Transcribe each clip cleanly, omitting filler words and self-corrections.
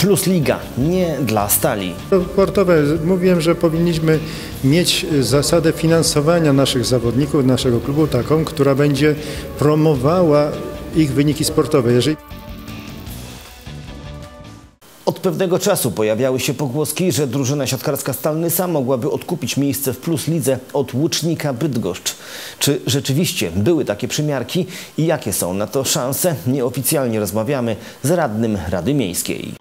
Plus Liga nie dla Stali. Sportowe. Mówiłem, że powinniśmy mieć zasadę finansowania naszych zawodników, naszego klubu taką, która będzie promowała ich wyniki sportowe. Od pewnego czasu pojawiały się pogłoski, że drużyna siatkarska Stal Nysa mogłaby odkupić miejsce w Plus Lidze od Łucznika Bydgoszcz. Czy rzeczywiście były takie przymiarki i jakie są na to szanse? Nieoficjalnie rozmawiamy z radnym Rady Miejskiej.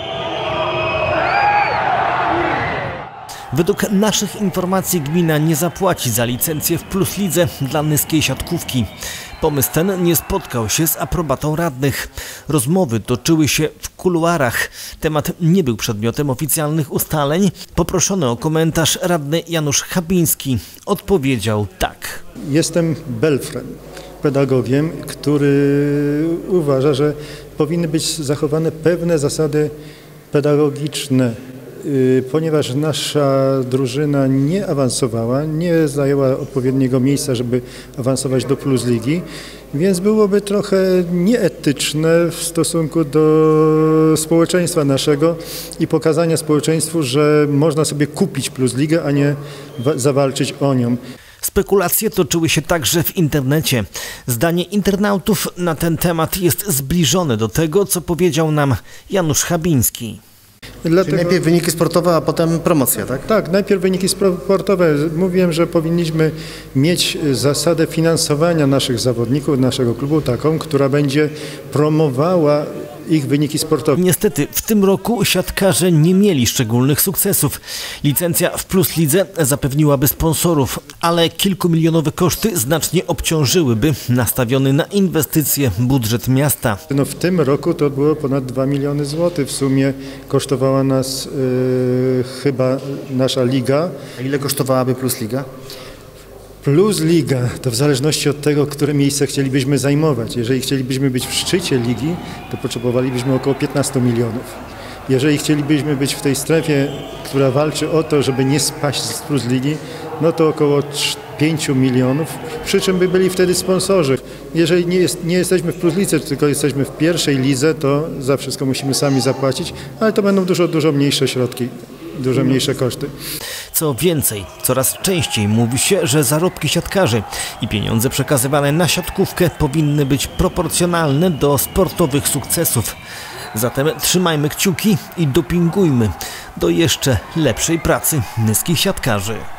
Według naszych informacji gmina nie zapłaci za licencję w Plus Lidze dla nyskiej siatkówki. Pomysł ten nie spotkał się z aprobatą radnych. Rozmowy toczyły się w kuluarach. Temat nie był przedmiotem oficjalnych ustaleń. Poproszony o komentarz radny Janusz Chabiński odpowiedział tak. Jestem belfrem, pedagogiem, który uważa, że powinny być zachowane pewne zasady pedagogiczne. Ponieważ nasza drużyna nie awansowała, nie zajęła odpowiedniego miejsca, żeby awansować do Plus Ligi, więc byłoby trochę nieetyczne w stosunku do społeczeństwa naszego i pokazania społeczeństwu, że można sobie kupić Plus Ligę, a nie zawalczyć o nią. Spekulacje toczyły się także w internecie. Zdanie internautów na ten temat jest zbliżone do tego, co powiedział nam Janusz Chabiński. Czyli najpierw wyniki sportowe, a potem promocja, tak? Tak, najpierw wyniki sportowe. Mówiłem, że powinniśmy mieć zasadę finansowania naszych zawodników, naszego klubu taką, która będzie promowała ich wyniki sportowe. Niestety w tym roku siatkarze nie mieli szczególnych sukcesów. Licencja w Plus Lidze zapewniłaby sponsorów, ale kilkumilionowe koszty znacznie obciążyłyby nastawiony na inwestycje budżet miasta. No w tym roku to było ponad 2 miliony złotych. W sumie kosztowała nas chyba nasza liga. A ile kosztowałaby Plus Liga? Plus Liga to w zależności od tego, które miejsce chcielibyśmy zajmować. Jeżeli chcielibyśmy być w szczycie ligi, to potrzebowalibyśmy około 15 milionów. Jeżeli chcielibyśmy być w tej strefie, która walczy o to, żeby nie spaść z Plus Ligi, no to około 5 milionów, przy czym by byli wtedy sponsorzy. Jeżeli nie jesteśmy w Plus Lidze, tylko jesteśmy w pierwszej lidze, to za wszystko musimy sami zapłacić, ale to będą dużo mniejsze środki. Dużo mniejsze koszty. Co więcej, coraz częściej mówi się, że zarobki siatkarzy i pieniądze przekazywane na siatkówkę powinny być proporcjonalne do sportowych sukcesów. Zatem trzymajmy kciuki i dopingujmy do jeszcze lepszej pracy nyskich siatkarzy.